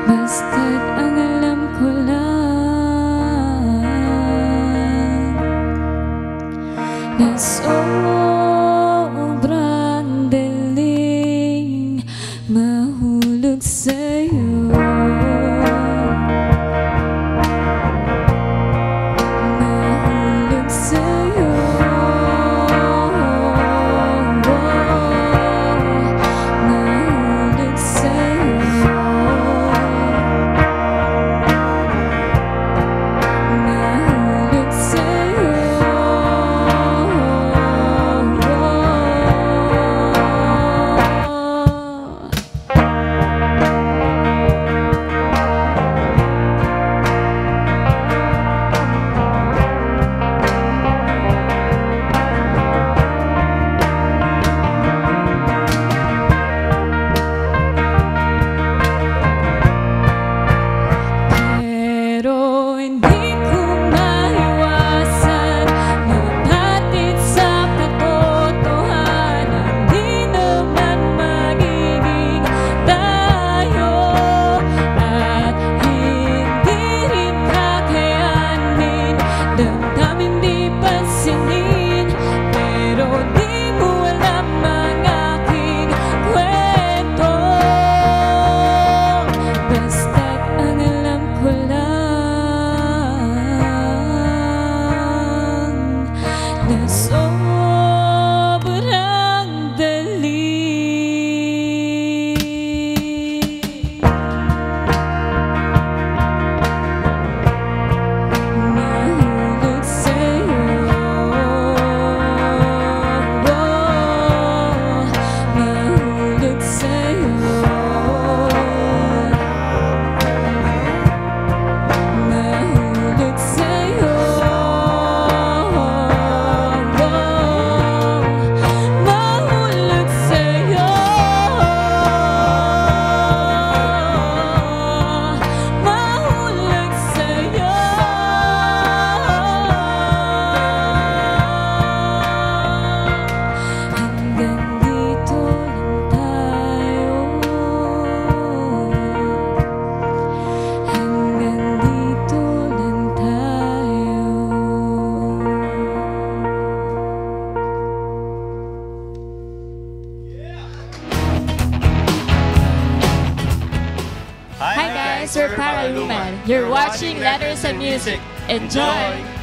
Basta't ang alam ko lang na sobrang daling mahulog sa'yo. Mahulog sa'yo. Mahulog sa'yo. Mahulog sa'yo. Pero hindi ko maiwasan mapatid sa katotohanan. Di naman magiging tayo at hindi rin kakayanin. Damdamin di pansinin, pero di mo alam ang aking kwento. Basta't ang alam ko lang na sobrang dali. Mahulog sa'yo. Mahulog sa'yo. Mahulog sa'yo. Mahulog sa'yo. Mahulog sa'yo. Hanggang dito lang tayo. Hanggang dito lang tayo. Hi guys, we're Paraluman. You're watching Letters and Music. Enjoy!